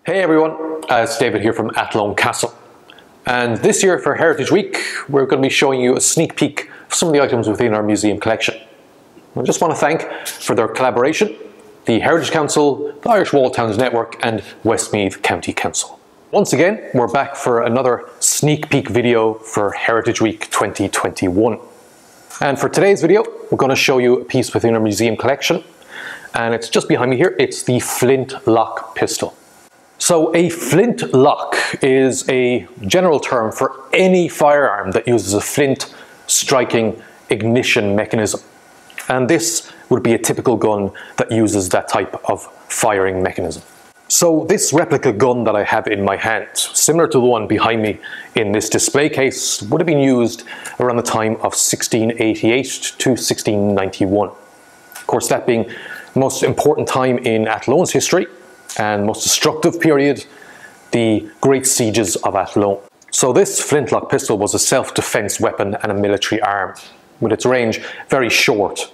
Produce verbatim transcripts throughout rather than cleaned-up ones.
Hey everyone, uh, it's David here from Athlone Castle. And this year for Heritage Week, we're going to be showing you a sneak peek of some of the items within our museum collection. I just want to thank, for their collaboration, the Heritage Council, the Irish Wall Towns Network and Westmeath County Council. Once again, we're back for another sneak peek video for Heritage Week twenty twenty-one. And for today's video, we're going to show you a piece within our museum collection. And it's just behind me here, it's the Flintlock pistol. So a flintlock is a general term for any firearm that uses a flint striking ignition mechanism. And this would be a typical gun that uses that type of firing mechanism. So this replica gun that I have in my hand, similar to the one behind me in this display case, would have been used around the time of sixteen eighty-eight to sixteen ninety-one. Of course, that being the most important time in Athlone's history, and most destructive period, the Great Sieges of Athlone. So this flintlock pistol was a self-defense weapon and a military arm, with its range very short.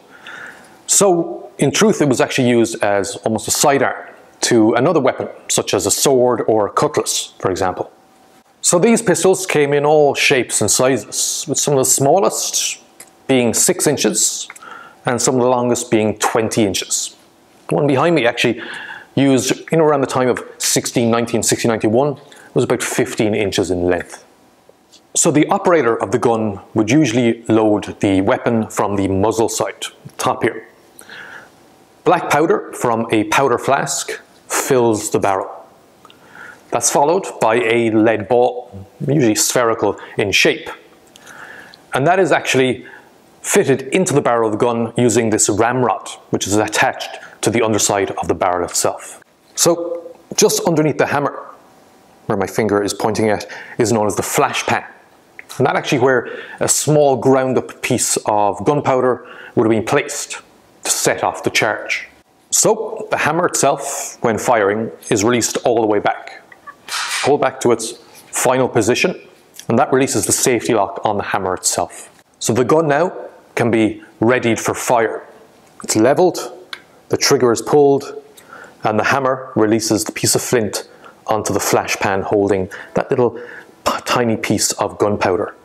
So in truth it was actually used as almost a sidearm to another weapon, such as a sword or a cutlass, for example. So these pistols came in all shapes and sizes, with some of the smallest being six inches and some of the longest being twenty inches. The one behind me actually used in around the time of sixteen nineteen, sixteen ninety-one, was about fifteen inches in length. So the operator of the gun would usually load the weapon from the muzzle side, top here. Black powder from a powder flask fills the barrel. That's followed by a lead ball, usually spherical in shape. And that is actually fitted into the barrel of the gun using this ramrod, which is attached to the underside of the barrel itself. So just underneath the hammer, where my finger is pointing at, is known as the flash pan. And that's actually where a small ground up piece of gunpowder would have been placed to set off the charge. So the hammer itself, when firing, is released all the way back. Pulled back to its final position, and that releases the safety lock on the hammer itself. So the gun now can be readied for fire. It's leveled, the trigger is pulled, and the hammer releases the piece of flint onto the flash pan holding that little tiny piece of gunpowder.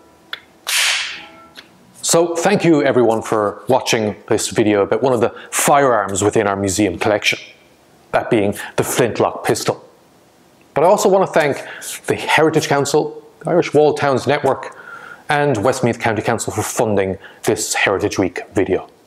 So thank you everyone for watching this video about one of the firearms within our museum collection, that being the Flintlock pistol. But I also want to thank the Heritage Council, the Irish Wall Towns Network, and Westmeath County Council for funding this Heritage Week video.